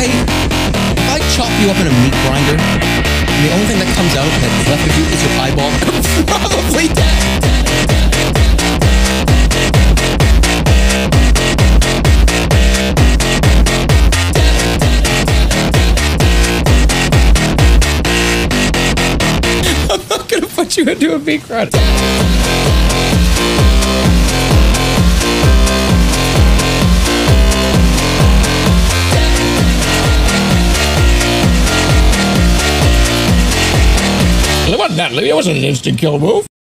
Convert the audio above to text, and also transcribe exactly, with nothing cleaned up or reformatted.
I, if I chop you up in a meat grinder, and the only thing that comes out that's left of you is your eyeball, I'm probably dead. I'm not gonna put you into a meat grinder. It wasn't that, it wasn't an instant kill move.